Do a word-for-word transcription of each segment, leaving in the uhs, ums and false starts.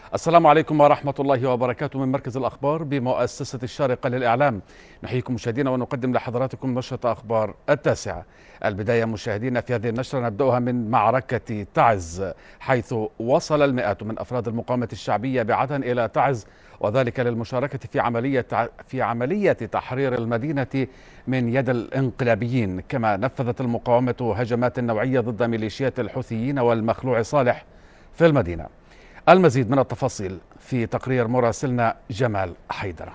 السلام عليكم ورحمة الله وبركاته من مركز الأخبار بمؤسسة الشارقة للإعلام. نحييكم مشاهدينا ونقدم لحضراتكم نشرة أخبار التاسعة. البداية مشاهدينا في هذه النشرة نبدأها من معركة تعز، حيث وصل المئات من أفراد المقاومة الشعبية بعدن إلى تعز، وذلك للمشاركة في عملية في عملية تحرير المدينة من يد الانقلابيين. كما نفذت المقاومة هجمات نوعية ضد ميليشيات الحوثيين والمخلوع صالح في المدينة. المزيد من التفاصيل في تقرير مراسلنا جمال حيدر.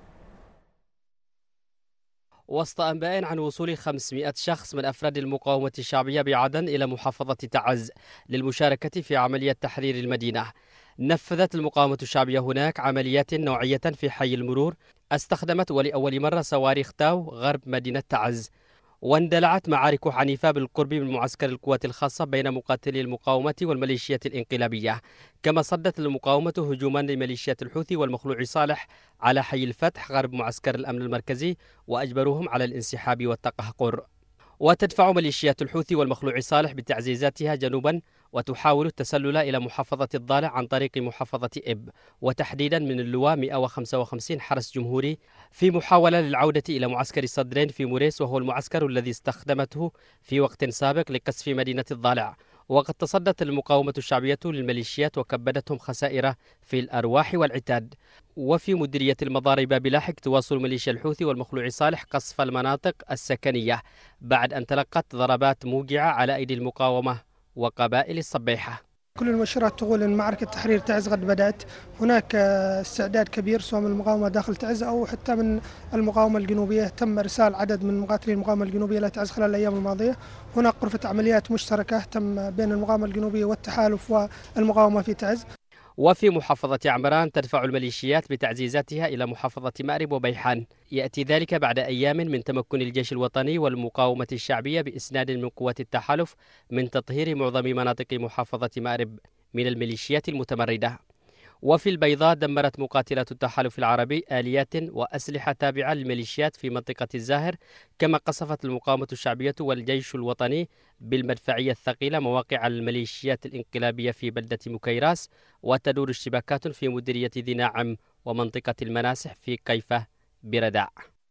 وسط أنباء عن وصول خمسمئة شخص من أفراد المقاومة الشعبية بعدن إلى محافظة تعز للمشاركة في عملية تحرير المدينة، نفذت المقاومة الشعبية هناك عمليات نوعية في حي المرور استخدمت ولأول مرة صواريخ تاو غرب مدينة تعز، واندلعت معارك عنيفة بالقرب من معسكر القوات الخاصة بين مقاتلي المقاومة والميليشيات الانقلابية. كما صدت المقاومة هجوما لميليشيات الحوثي والمخلوع صالح على حي الفتح غرب معسكر الأمن المركزي، وأجبروهم على الانسحاب والتقهقر. وتدفع ميليشيات الحوثي والمخلوع صالح بتعزيزاتها جنوبا، وتحاول التسلل إلى محافظة الضالع عن طريق محافظة إب، وتحديدا من اللواء مئة وخمسة وخمسين حرس جمهوري، في محاولة للعودة إلى معسكر صدرين في موريس، وهو المعسكر الذي استخدمته في وقت سابق لقصف مدينة الضالع. وقد تصدت المقاومة الشعبية للميليشيات وكبدتهم خسائر في الأرواح والعتاد. وفي مديرية المضارب بلاحق تواصل ميليشيا الحوثي والمخلوع صالح قصف المناطق السكنية بعد أن تلقت ضربات موجعة على أيدي المقاومة وقبائل الصبيحة. كل المؤشرات تقول أن معركة تحرير تعز قد بدأت. هناك استعداد كبير سواء من المقاومة داخل تعز أو حتى من المقاومة الجنوبية. تم إرسال عدد من مقاتلي المقاومة الجنوبية إلى تعز خلال الأيام الماضية. هناك غرفة عمليات مشتركة تم بين المقاومة الجنوبية والتحالف والمقاومة في تعز. وفي محافظة عمران تدفع الميليشيات بتعزيزاتها إلى محافظة مأرب وبيحان. يأتي ذلك بعد أيام من تمكن الجيش الوطني والمقاومة الشعبية بإسناد من قوات التحالف من تطهير معظم مناطق محافظة مأرب من الميليشيات المتمردة. وفي البيضاء دمرت مقاتلة التحالف العربي آليات وأسلحة تابعة للميليشيات في منطقة الزاهر. كما قصفت المقاومة الشعبية والجيش الوطني بالمدفعية الثقيلة مواقع الميليشيات الانقلابية في بلدة مكيراس، وتدور اشتباكات في مديرية ذي ناعم ومنطقة المناسح في كيفة برداع.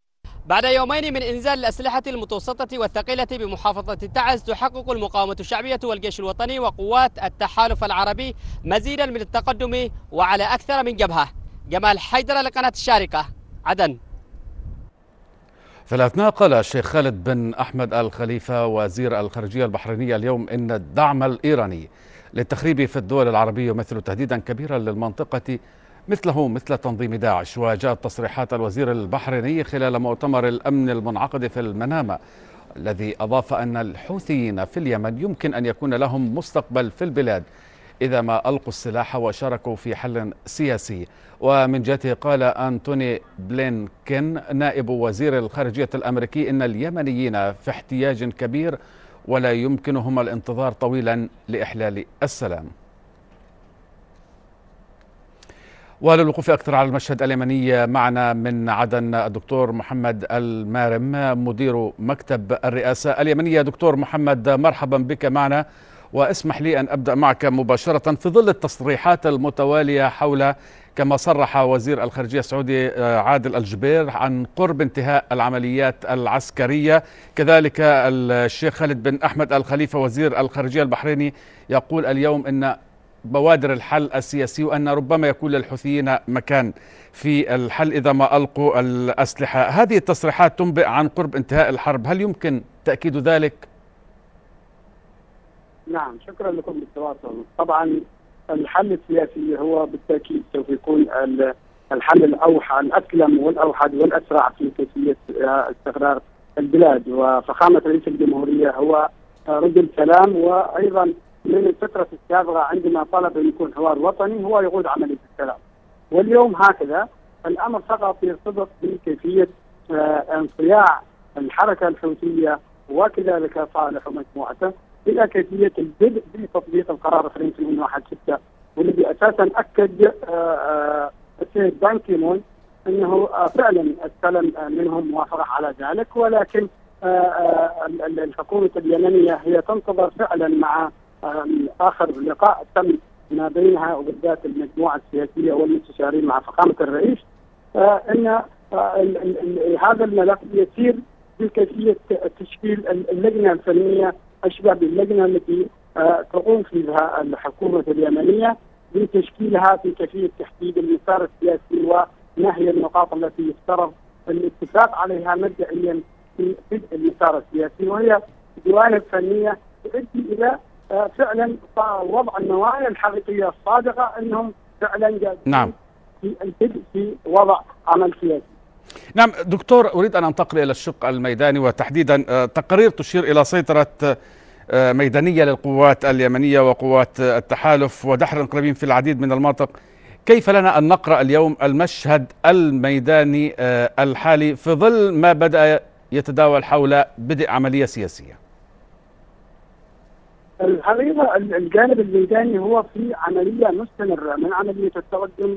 بعد يومين من إنزال الأسلحة المتوسطة والثقيلة بمحافظة تعز، تحقق المقاومة الشعبية والجيش الوطني وقوات التحالف العربي مزيدا من التقدم وعلى أكثر من جبهة. جمال حيدر لقناة الشارقة، عدن. في الأثناء قال الشيخ خالد بن أحمد الخليفة وزير الخارجية البحرينية اليوم إن الدعم الإيراني للتخريب في الدول العربية يمثل تهديدا كبيرا للمنطقة مثله مثل تنظيم داعش. وجاءت تصريحات الوزير البحريني خلال مؤتمر الأمن المنعقد في المنامة، الذي أضاف أن الحوثيين في اليمن يمكن أن يكون لهم مستقبل في البلاد إذا ما ألقوا السلاح وشاركوا في حل سياسي. ومن جهته قال أنتوني بلينكين نائب وزير الخارجية الأمريكي إن اليمنيين في احتياج كبير ولا يمكنهم الانتظار طويلا لإحلال السلام. وللوقوف أكثر على المشهد اليمني معنا من عدن الدكتور محمد المارم مدير مكتب الرئاسة اليمنية. دكتور محمد مرحبا بك معنا، واسمح لي أن أبدأ معك مباشرة في ظل التصريحات المتوالية حول كما صرح وزير الخارجية السعودي عادل الجبير عن قرب انتهاء العمليات العسكرية. كذلك الشيخ خالد بن أحمد الخليفة وزير الخارجية البحريني يقول اليوم أن بوادر الحل السياسي، وأن ربما يكون للحوثيين مكان في الحل إذا ما ألقوا الأسلحة. هذه التصريحات تنبئ عن قرب انتهاء الحرب، هل يمكن تأكيد ذلك؟ نعم، شكرا لكم بالتواصل. طبعا الحل السياسي هو بالتأكيد سوف يكون الحل الأوحد الأسلم والأوحد والأسرع في كيفية استقرار البلاد. وفخامة رئيس الجمهورية هو رجل سلام، وأيضا من الفترة السابقة عندما طلب أن يكون حوار وطني هو يقود عملية السلام. واليوم هكذا الأمر فقط يرتبط بكيفية انصياع الحركة الحوثية وكذلك صالح ومجموعته إلى كيفية البدء بتطبيق القرار ألفين وواحد وعشرين ستة، والذي أساسا أكد السيد بان كي مون أنه فعلا استلم منهم موافقة على ذلك، ولكن الحكومة اليمنية هي تنتظر فعلا مع آخر لقاء تم ما بينها وبالذات المجموعه السياسيه والمستشارين مع فخامه الرئيس آه ان آه ال ال ال هذا الملف يسير بكيفيه تشكيل اللجنه الفنيه اشبه باللجنه التي آه تقوم فيها الحكومه اليمنيه بتشكيلها في كيفيه تحديد المسار السياسي ونهي النقاط التي يفترض الاتفاق عليها مبدئيا في بدء المسار السياسي، وهي جوانب فنيه تؤدي الى آه فعلا وضع النوايا الحقيقيه الصادقه انهم فعلا جادين نعم. في البدء في وضع عمل سياسي. نعم دكتور، أريد أن أنتقل إلى الشق الميداني وتحديدا تقارير تشير إلى سيطرة ميدانية للقوات اليمنية وقوات التحالف ودحر انقلابيين في العديد من المناطق. كيف لنا أن نقرأ اليوم المشهد الميداني الحالي في ظل ما بدأ يتداول حول بدء عملية سياسية؟ الحقيقة الجانب الميداني هو في عملية مستمرة من عملية التقدم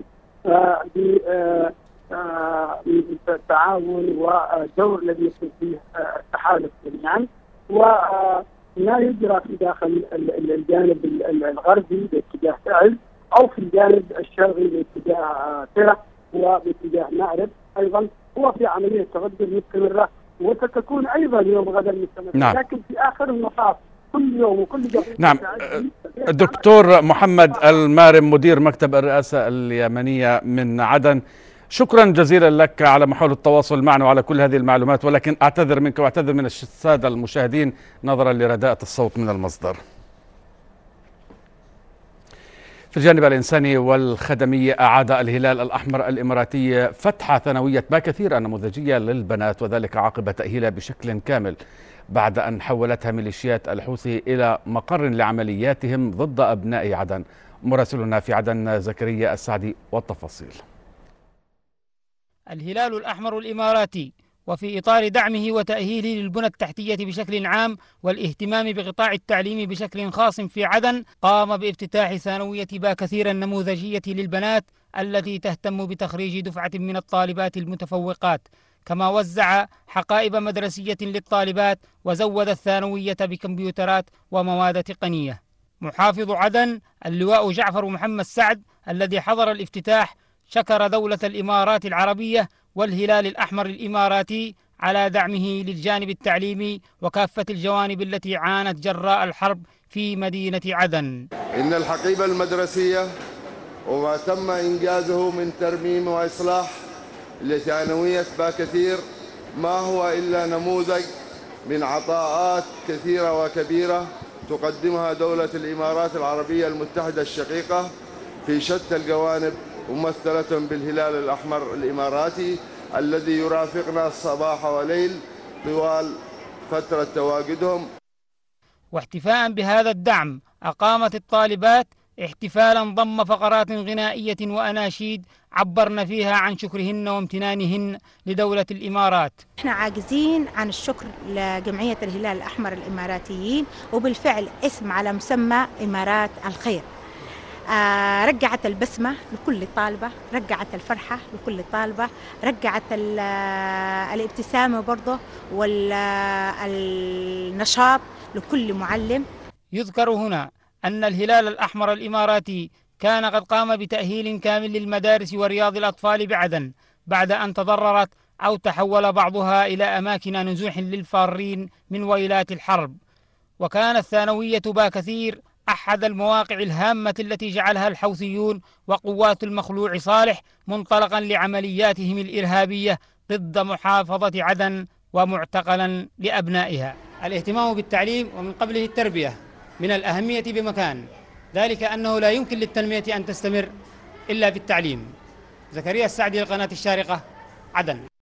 بالتعاون والدور الذي يكون فيه التحالف جميعا، وما يجرى في داخل الجانب الغربي باتجاه تعز او في الجانب الشرقي باتجاه ترى وباتجاه مأرب ايضا هو في عملية تقدم مستمرة وستكون ايضا يوم غدا مستمرة. نعم. لكن في اخر المطاف كل يوم وكل دقيقة. نعم. الدكتور محمد المارم مدير مكتب الرئاسة اليمنية من عدن، شكرا جزيلا لك على محاولة التواصل معنا وعلى كل هذه المعلومات، ولكن أعتذر منك وأعتذر من السادة المشاهدين نظرا لرداءة الصوت من المصدر. في الجانب الإنساني والخدمي، أعاد الهلال الأحمر الإماراتي فتح ثانوية باكثير النموذجية للبنات، وذلك عقب تأهيلها بشكل كامل بعد أن حولتها ميليشيات الحوثي إلى مقر لعملياتهم ضد أبناء عدن. مراسلنا في عدن زكريا السعدي والتفاصيل. الهلال الأحمر الإماراتي وفي إطار دعمه وتأهيله للبنى التحتية بشكل عام والاهتمام بقطاع التعليم بشكل خاص في عدن، قام بافتتاح ثانوية باكثير النموذجية للبنات التي تهتم بتخريج دفعة من الطالبات المتفوقات، كما وزع حقائب مدرسية للطالبات وزود الثانوية بكمبيوترات ومواد تقنية. محافظ عدن اللواء جعفر محمد سعد الذي حضر الافتتاح شكر دولة الإمارات العربية والهلال الأحمر الإماراتي على دعمه للجانب التعليمي وكافة الجوانب التي عانت جراء الحرب في مدينة عدن. إن الحقيبة المدرسية وما تم إنجازه من ترميم وإصلاح لثانوية باكثير ما هو إلا نموذج من عطاءات كثيرة وكبيرة تقدمها دولة الإمارات العربية المتحدة الشقيقة في شتى الجوانب، ممثلة بالهلال الأحمر الإماراتي الذي يرافقنا صباح وليل طوال فترة تواجدهم. واحتفاء بهذا الدعم أقامت الطالبات احتفالا ضم فقرات غنائية وأناشيد عبرن فيها عن شكرهن وامتنانهن لدولة الإمارات. احنا عاجزين عن الشكر لجمعية الهلال الأحمر الإماراتيين، وبالفعل اسم على مسمى إمارات الخير. آه رجعت البسمة لكل طالبة، رجعت الفرحة لكل طالبة، رجعت الابتسامة برضه والنشاط لكل معلم. يذكر هنا أن الهلال الأحمر الإماراتي كان قد قام بتأهيل كامل للمدارس ورياض الأطفال بعدن بعد أن تضررت أو تحول بعضها إلى أماكن نزوح للفارين من ويلات الحرب. وكانت ثانوية باكثير أحد المواقع الهامة التي جعلها الحوثيون وقوات المخلوع صالح منطلقا لعملياتهم الإرهابية ضد محافظة عدن ومعتقلا لأبنائها. الاهتمام بالتعليم ومن قبله التربية من الأهمية بمكان، ذلك أنه لا يمكن للتنمية أن تستمر إلا بالتعليم. زكريا السعدي لقناة الشارقة، عدن.